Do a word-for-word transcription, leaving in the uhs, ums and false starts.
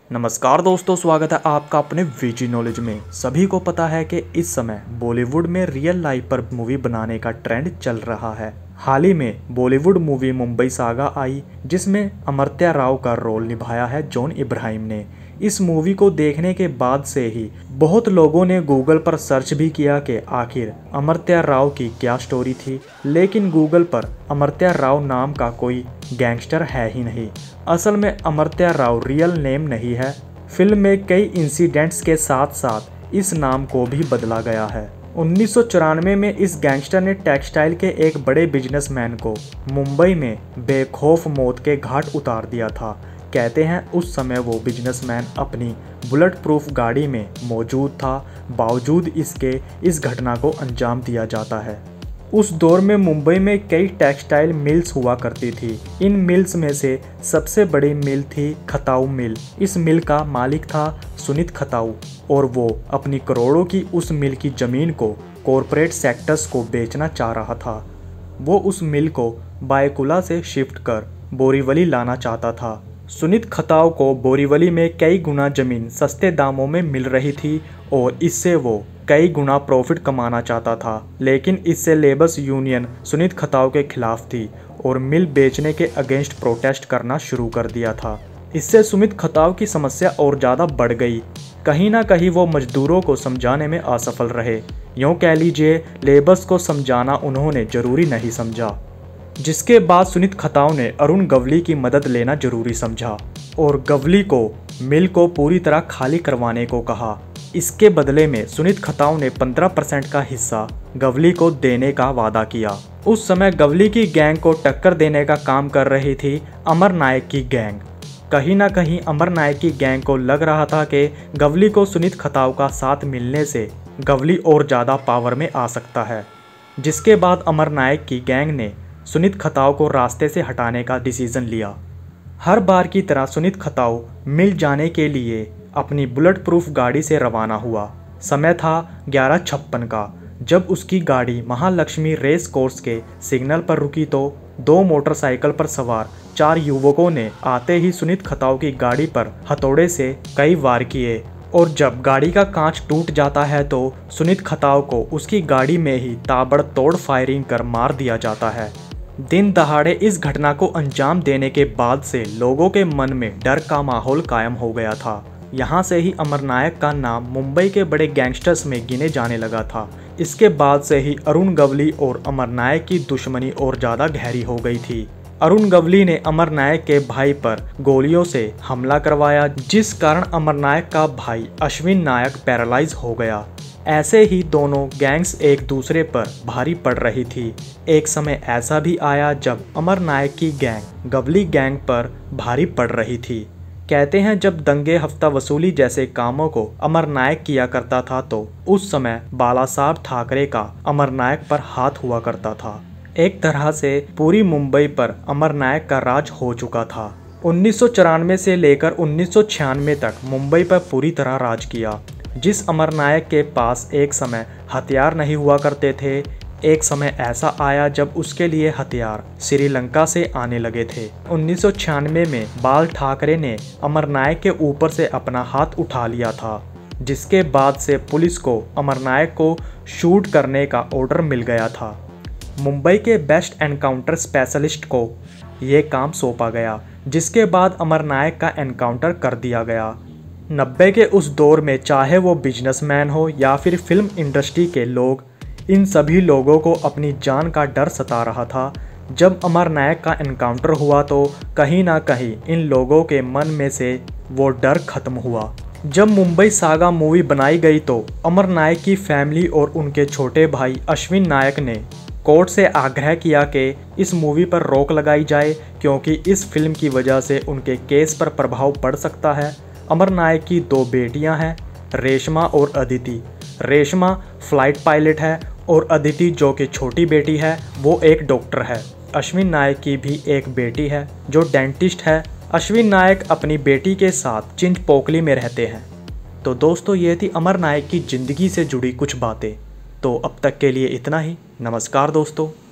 नमस्कार दोस्तों, स्वागत है आपका अपने वीजी नॉलेज में। सभी को पता है कि इस समय बॉलीवुड में रियल लाइफ पर मूवी बनाने का ट्रेंड चल रहा है। हाल ही में बॉलीवुड मूवी मुंबई सागा आई, जिसमें अमर्त्य राव का रोल निभाया है जॉन इब्राहिम ने। इस मूवी को देखने के बाद से ही बहुत लोगों ने गूगल पर सर्च भी किया कि आखिर अमर्त्य राव की क्या स्टोरी थी, लेकिन गूगल पर अमर्त्य राव नाम का कोई गैंगस्टर है ही नहीं। असल में अमर्त्य राव रियल नेम नहीं है। फिल्म में कई इंसिडेंट्स के साथ साथ इस नाम को भी बदला गया है। उन्नीस सौ चौरानवे में इस गैंगस्टर ने टेक्सटाइल के एक बड़े बिजनेसमैन को मुंबई में बेखौफ मौत के घाट उतार दिया था। कहते हैं उस समय वो बिजनेसमैन अपनी बुलेट प्रूफ गाड़ी में मौजूद था, बावजूद इसके इस घटना को अंजाम दिया जाता है। उस दौर में मुंबई में कई टेक्सटाइल मिल्स हुआ करती थी। इन मिल्स में से सबसे बड़ी मिल थी खताऊ मिल। इस मिल का मालिक था सुनीत खताऊ और वो अपनी करोड़ों की उस मिल की ज़मीन को कॉरपोरेट सेक्टर्स को बेचना चाह रहा था। वो उस मिल को बायकुला से शिफ्ट कर बोरीवली लाना चाहता था। सुनीत खताऊ को बोरीवली में कई गुना ज़मीन सस्ते दामों में मिल रही थी और इससे वो कई गुना प्रॉफिट कमाना चाहता था, लेकिन इससे लेबर्स यूनियन सुनीत खताऊ के खिलाफ थी और मिल बेचने के अगेंस्ट प्रोटेस्ट करना शुरू कर दिया था। इससे सुमित खताऊ की समस्या और ज़्यादा बढ़ गई। कहीं ना कहीं वो मजदूरों को समझाने में असफल रहे। यूँ कह लीजिए, लेबर्स को समझाना उन्होंने ज़रूरी नहीं समझा, जिसके बाद सुनीत खताऊ ने अरुण गवली की मदद लेना जरूरी समझा और गवली को मिल को पूरी तरह खाली करवाने को कहा। इसके बदले में सुनीत खताऊ ने पंद्रह परसेंट का हिस्सा गवली को देने का वादा किया। उस समय गवली की गैंग को टक्कर देने का काम कर रही थी अमर नायक की गैंग। कहीं ना कहीं अमर नायक की गैंग को लग रहा था कि गवली को सुनीत खताऊ का साथ मिलने से गवली और ज़्यादा पावर में आ सकता है, जिसके बाद अमर नायक की गैंग ने सुनीत खताऊ को रास्ते से हटाने का डिसीजन लिया। हर बार की तरह सुनीत खताऊ मिल जाने के लिए अपनी बुलेट प्रूफ गाड़ी से रवाना हुआ। समय था ग्यारह छप्पन का। जब उसकी गाड़ी महालक्ष्मी रेस कोर्स के सिग्नल पर रुकी तो दो मोटरसाइकिल पर सवार चार युवकों ने आते ही सुनीत खताऊ की गाड़ी पर हथौड़े से कई वार किए और जब गाड़ी का कांच टूट जाता है तो सुनीत खताऊ को उसकी गाड़ी में ही ताबड़तोड़ फायरिंग कर मार दिया जाता है। दिन दहाड़े इस घटना को अंजाम देने के बाद से लोगों के मन में डर का माहौल कायम हो गया था। यहाँ से ही अमर नायक का नाम मुंबई के बड़े गैंगस्टर्स में गिने जाने लगा था। इसके बाद से ही अरुण गवली और अमर नायक की दुश्मनी और ज़्यादा गहरी हो गई थी। अरुण गवली ने अमर नायक के भाई पर गोलियों से हमला करवाया, जिस कारण अमर नायक का भाई अश्विन नायक पैरालाइज हो गया। ऐसे ही दोनों गैंग्स एक दूसरे पर भारी पड़ रही थी। एक समय ऐसा भी आया जब अमर नायक की गैंग गवली गैंग पर भारी पड़ रही थी। कहते हैं जब दंगे हफ्ता वसूली जैसे कामों को अमर नायक किया करता था तो उस समय बाला साहब ठाकरे का अमर नायक पर हाथ हुआ करता था। एक तरह से पूरी मुंबई पर अमर नायक का राज हो चुका था। उन्नीस सौ चौरानवे से लेकर उन्नीस सौ छियानवे तक मुंबई पर पूरी तरह राज किया। जिस अमर नायक के पास एक समय हथियार नहीं हुआ करते थे, एक समय ऐसा आया जब उसके लिए हथियार श्रीलंका से आने लगे थे। उन्नीस सौ छियानवे में बाल ठाकरे ने अमर नायक के ऊपर से अपना हाथ उठा लिया था, जिसके बाद से पुलिस को अमर नायक को शूट करने का ऑर्डर मिल गया था। मुंबई के बेस्ट एनकाउंटर स्पेशलिस्ट को ये काम सौंपा गया, जिसके बाद अमर नायक का एनकाउंटर कर दिया गया। नब्बे के उस दौर में चाहे वो बिजनेसमैन हो या फिर फिल्म इंडस्ट्री के लोग, इन सभी लोगों को अपनी जान का डर सता रहा था। जब अमर नायक का एनकाउंटर हुआ तो कहीं ना कहीं इन लोगों के मन में से वो डर खत्म हुआ। जब मुंबई सागा मूवी बनाई गई तो अमर नायक की फैमिली और उनके छोटे भाई अश्विन नायक ने कोर्ट से आग्रह किया कि इस मूवी पर रोक लगाई जाए, क्योंकि इस फिल्म की वजह से उनके केस पर प्रभाव पड़ सकता है। अमर नायक की दो बेटियां हैं, रेशमा और अदिति। रेशमा फ्लाइट पायलट है और अदिति जो कि छोटी बेटी है वो एक डॉक्टर है। अश्विन नायक की भी एक बेटी है जो डेंटिस्ट है। अश्विन नायक अपनी बेटी के साथ चिंचपोकली में रहते हैं। तो दोस्तों, ये थी अमर नायक की ज़िंदगी से जुड़ी कुछ बातें। तो अब तक के लिए इतना ही। नमस्कार दोस्तों।